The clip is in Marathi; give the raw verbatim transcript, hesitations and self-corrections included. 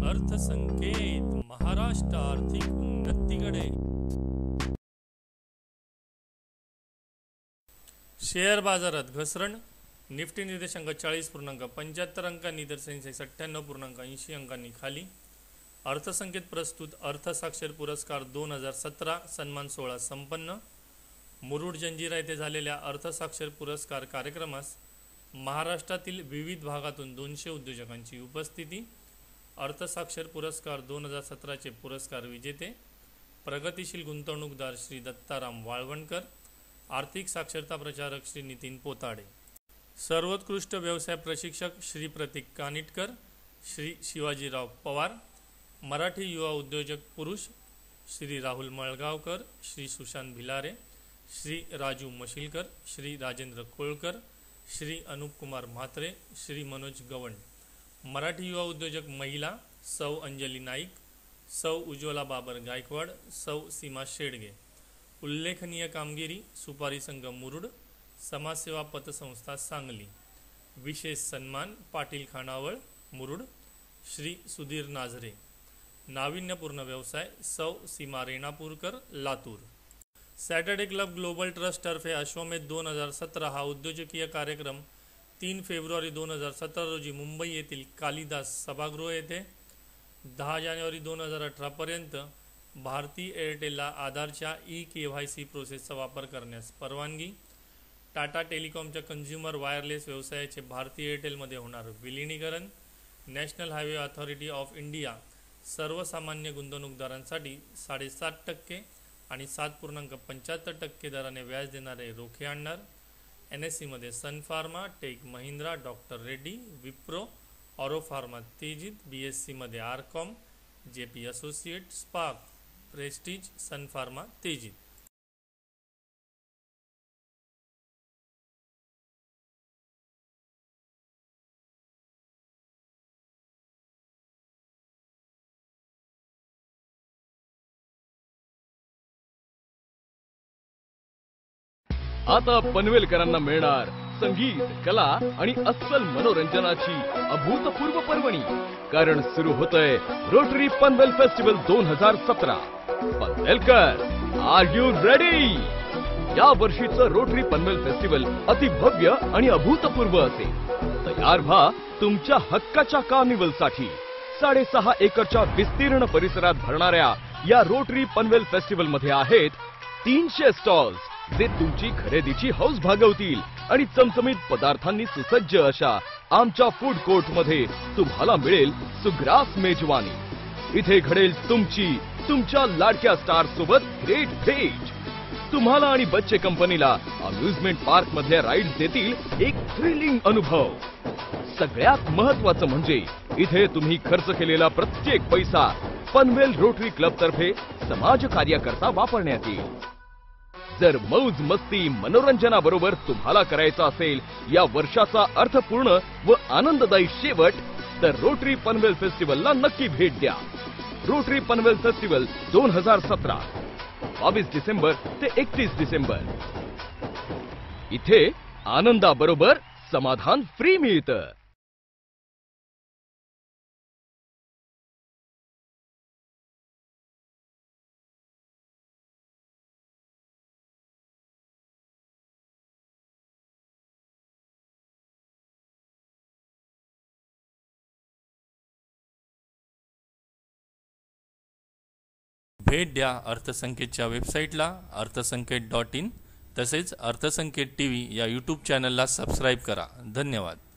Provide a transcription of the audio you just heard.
अर्थसंकेत महाराष्ट्र आर्थिक उन्नतीकडे। शेअर बाजारात घसरण। निफ्टी निर्देशांक चाळीस पूर्णांक पंच्याहत्तर अंकांनी तर सेन्सेक्स अठ्ठ्याण्णव पूर्णांक ऐंशी अंकांनी खाली। अर्थसंकेत प्रस्तुत अर्थसाक्षर पुरस्कार दोन हजार सतरा सन्मान सोहळा संपन्न। मुरुड जंजिरा येथे झालेल्या अर्थसाक्षर पुरस्कार कार्यक्रमास महाराष्ट्रातील विविध भागातून दोनशे उद्योजकांची उपस्थिती। अर्थसाक्षर पुरस्कार दोन हजार सतराचे पुरस्कार विजेते प्रगतिशील गुंतवणूकदार श्री दत्ताराम वाळवणकर, आर्थिक साक्षरता प्रचारक श्री नितीन पोताडे, सर्वोत्कृष्ट व्यवसाय प्रशिक्षक श्री प्रतीक कानिटकर, श्री शिवाजीराव पवार, मराठी युवा उद्योजक पुरुष श्री राहुल मळगावकर, श्री सुशांत भिलारे, श्री राजू मशिलकर, श्री राजेंद्र कोळकर, श्री अनुप कुमार म्हात्रे, श्री मनोज गवंड, मराठी युवा उद्योजक महिला सौ अंजली नाईक, सौ उज्ज्वला बाबर गायकवाड, सौ सीमा शेडगे। उल्लेखनीय कामगिरी सुपारी संघ मुरुड, समाजसेवा पतसंस्था सांगली। विशेष सन्मान पाटील खानावळ मुरुड, श्री सुधीर नाझरे। नाविन्यपूर्ण व्यवसाय सौ Seema Renapurkar Latur. Saturday club global trust तर्फे अश्वमेध दोन हजार सतरा हा उद्योजकीय कार्यक्रम तीन फेब्रुवारी दोन हजार सतरा रोजी मुंबई येथील कालिदास सभागृह येथे दहा जानेवारी दोन हजार अठरापर्यंत भारती एअरटेलला आधारच्या ई के वाय सी प्रोसेसचा वापर करण्यास परवानगी। टाटा टेलिकॉमच्या कन्झ्युमर वायरलेस व्यवसायाचे भारती एअरटेलमध्ये होणार विलिनीकरण। National highway authority of India सर्वसामान्य गुंतवणूकदारांसाठी साडेसात टक्के आणि सात पूर्णांक पंच्याहत्तर टक्के दराने व्याज देणारे रोखे आणणार। एन एस सीमध्ये Sun Pharma, Tech Mahindra, doctor Reddy, Wipro, Auro Pharma तेजित, बी एस सीमध्ये RCom, J P Associate, Spark, Prestige, Sun Pharma तेजित। आता पनवेलकरांना मिळणार संगीत, कला आणि अस्सल मनोरंजनाची अभूतपूर्व पर्वणी, कारण सुरू होतंय रोटरी पनवेल फेस्टिवल दोन हजार सतरा। Panvelkar, are you ready? या वर्षीचं रोटरी पनवेल फेस्टिवल अतिभव्य आणि अभूतपूर्व असेल। तयार व्हा तुमच्या हक्काच्या कार्निवलसाठी। साडेसहा एकरच्या विस्तीर्ण परिसरात भरणाऱ्या या रोटरी पनवेल फेस्टिवल मध्ये आहेत तीनशे स्टॉल्स जे तुमची खरेदीची हौस भागवतील आणि चमचमीत पदार्थांनी सुसज्ज अशा आमच्या फूड कोर्ट मध्ये तुम्हाला मिळेल सुग्रास मेजवानी। इथे घडेल तुमची तुमच्या लाडक्या स्टार सोबत ग्रेट भेट। तुम्हाला आणि बच्चे कंपनीला अम्युजमेंट पार्क मधल्या राईड्स देतील एक थ्रिलिंग अनुभव। सगळ्यात महत्त्वाचं म्हणजे इथे तुम्ही खर्च केलेला प्रत्येक पैसा पनवेल रोटरी क्लब तर्फे समाज कार्याकरता वापरण्यात येईल। जर मौज मस्ती मनोरंजनाबरोबर तुम्हाला करायचा असेल या वर्षाचा अर्थपूर्ण व आनंददायी शेवट, तर रोटरी पनवेल फेस्टिवलला नक्की भेट द्या। रोटरी पनवेल फेस्टिवल दोन हजार सतरा बावीस डिसेंबर ते एकतीस डिसेंबर। इथे आनंदाबरोबर समाधान फ्री मिळतं। भेट द्या अर्थसंकेतच्या वेबसाईटला अर्थसंकेत डॉट इन, तसेच अर्थसंकेत टीव्ही या यूट्यूब चॅनलला सबस्क्राईब करा। धन्यवाद।